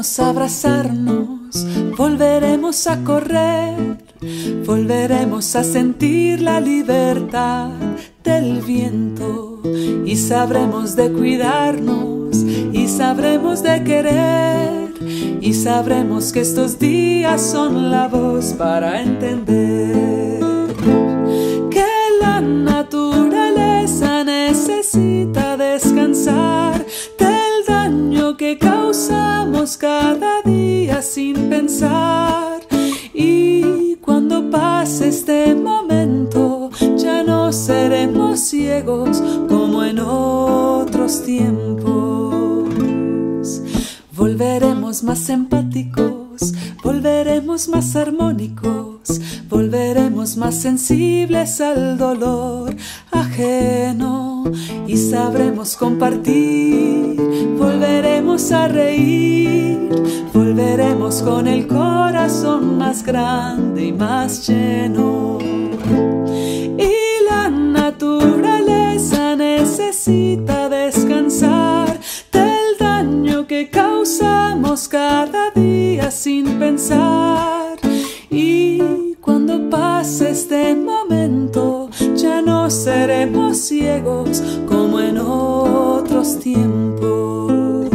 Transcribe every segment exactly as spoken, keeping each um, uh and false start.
Volveremos a abrazarnos, volveremos a correr, volveremos a sentir la libertad del viento y sabremos de cuidarnos y sabremos de querer y sabremos que estos días son la voz para entender que la naturaleza necesita descansar del daño que causamos cada día sin pensar. Y cuando pase este momento ya no seremos ciegos como en otros tiempos. Volveremos más empáticos, volveremos más armónicos, volveremos más sensibles al dolor ajeno y sabremos compartir, volveremos a reír, volveremos con el corazón más grande y más lleno. Y la naturaleza necesita descansar del daño que causamos cada día sin pensar. Y cuando pase este momento ya no seremos ciegos como en otros tiempos.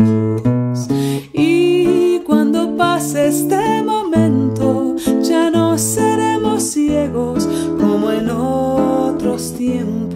Y cuando pase este momento ya no seremos ciegos como en otros tiempos.